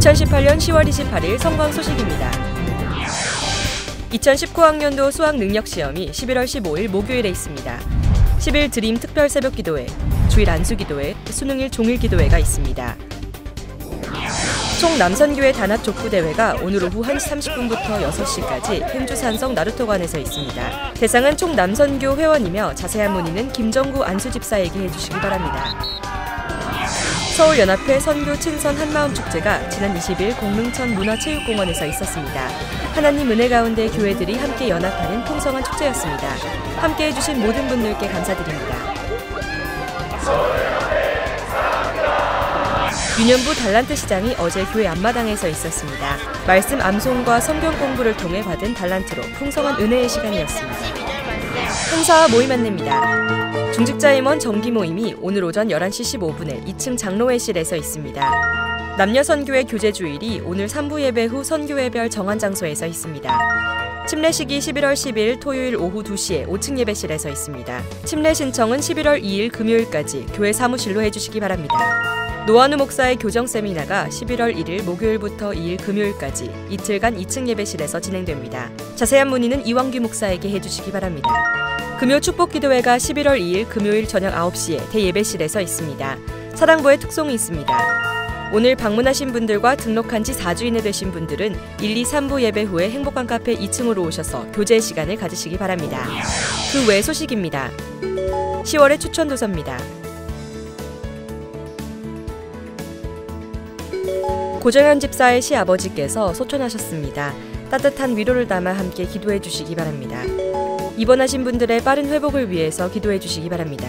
2018년 10월 28일 성광 소식입니다. 2019학년도 수학능력시험이 11월 15일 목요일에 있습니다. 10일 드림 특별 새벽기도회, 주일 안수기도회, 수능일 종일기도회가 있습니다. 총 남선교회 단합 족구대회가 오늘 오후 1시 30분부터 6시까지 행주산성 나루터관에서 있습니다. 대상은 총 남선교 회원이며 자세한 문의는 김정구 안수집사에게 해주시기 바랍니다. 서울연합회 선교 친선 한마음 축제가 지난 20일 공릉천 문화체육공원에서 있었습니다. 하나님 은혜 가운데 교회들이 함께 연합하는 풍성한 축제였습니다. 함께 해주신 모든 분들께 감사드립니다. 유년부 달란트 시장이 어제 교회 앞마당에서 있었습니다. 말씀 암송과 성경 공부를 통해 받은 달란트로 풍성한 은혜의 시간이었습니다. 행사와 모임 안내입니다. 중직자 임원 정기 모임이 오늘 오전 11시 15분에 2층 장로회실에서 있습니다. 남녀선교회 교제주일이 오늘 3부 예배 후 선교회별 정한 장소에서 있습니다. 침례식이 11월 10일 토요일 오후 2시에 5층 예배실에서 있습니다. 침례 신청은 11월 2일 금요일까지 교회 사무실로 해주시기 바랍니다. 노한우 목사의 교정 세미나가 11월 1일 목요일부터 2일 금요일까지 이틀간 2층 예배실에서 진행됩니다. 자세한 문의는 이왕규 목사에게 해주시기 바랍니다. 금요 축복기도회가 11월 2일 금요일 저녁 9시에 대예배실에서 있습니다. 사랑부의 특송이 있습니다. 오늘 방문하신 분들과 등록한 지 4주 이내 되신 분들은 1, 2, 3부 예배 후에 행복한 카페 2층으로 오셔서 교제의 시간을 가지시기 바랍니다. 그 외 소식입니다. 10월의 추천 도서입니다. 고정현 집사의 시아버지께서 소천하셨습니다. 따뜻한 위로를 담아 함께 기도해 주시기 바랍니다. 입원하신 분들의 빠른 회복을 위해서 기도해 주시기 바랍니다.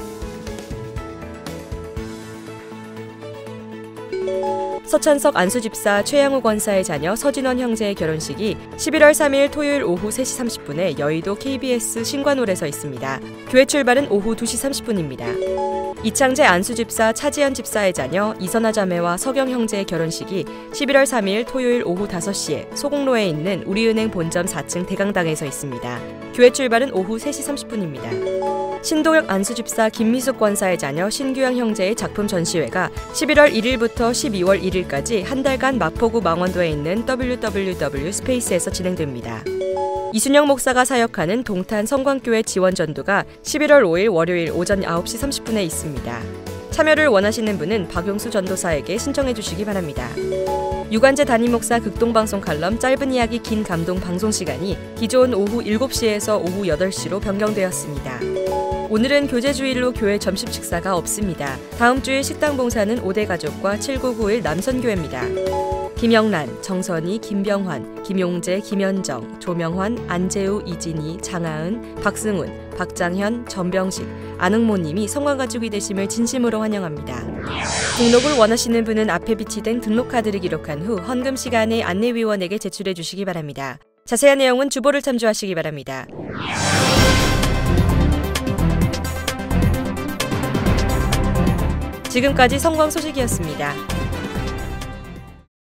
서천석 안수집사 최양우 권사의 자녀 서진원 형제의 결혼식이 11월 3일 토요일 오후 3시 30분에 여의도 KBS 신관홀에서 있습니다. 교회 출발은 오후 2시 30분입니다. 이창재 안수집사 차지연 집사의 자녀 이선아 자매와 서경 형제의 결혼식이 11월 3일 토요일 오후 5시에 소곡로에 있는 우리은행 본점 4층 대강당에서 있습니다. 교회 출발은 오후 3시 30분입니다. 신동혁 안수집사 김미숙 권사의 자녀 신규영 형제의 작품 전시회가 11월 1일부터 12월 1일까지 한 달간 마포구 망원도에 있는 WWW 스페이스에서 진행됩니다. 이순영 목사가 사역하는 동탄 성광교회 지원전도가 11월 5일 월요일 오전 9시 30분에 있습니다. 참여를 원하시는 분은 박용수 전도사에게 신청해 주시기 바랍니다. 유관재 담임목사 극동방송 칼럼 짧은 이야기 긴 감동 방송 시간이 기존 오후 7시에서 오후 8시로 변경되었습니다. 오늘은 교제주일로 교회 점심 식사가 없습니다. 다음 주일 식당 봉사는 5대 가족과 7991 남선교회입니다. 김영란, 정선희, 김병환, 김용재, 김현정, 조명환, 안재우, 이진희, 장하은, 박승훈, 박장현, 전병식, 안흥모님이 성광가족이 되심을 진심으로 환영합니다. 등록을 원하시는 분은 앞에 비치된 등록카드를 기록한 후 헌금 시간에 안내위원에게 제출해 주시기 바랍니다. 자세한 내용은 주보를 참조하시기 바랍니다. 지금까지 성광 소식이었습니다.